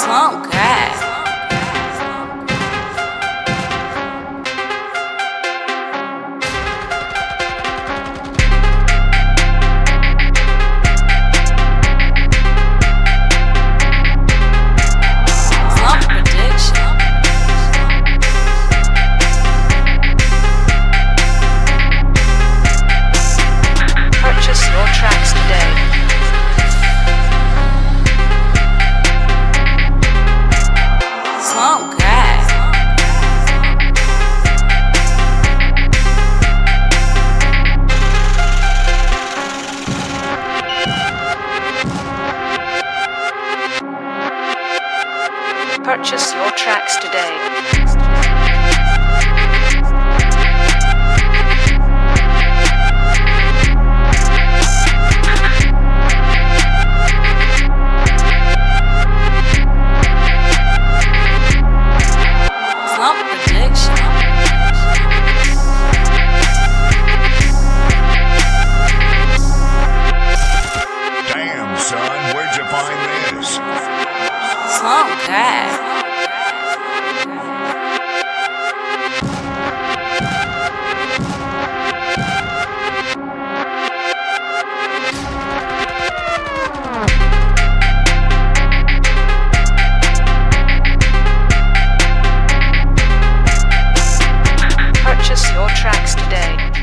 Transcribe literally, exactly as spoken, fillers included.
Slump God. Purchase your tracks today. Slump prediction. Damn, son, where'd you find this? Slump God. Purchase your tracks today.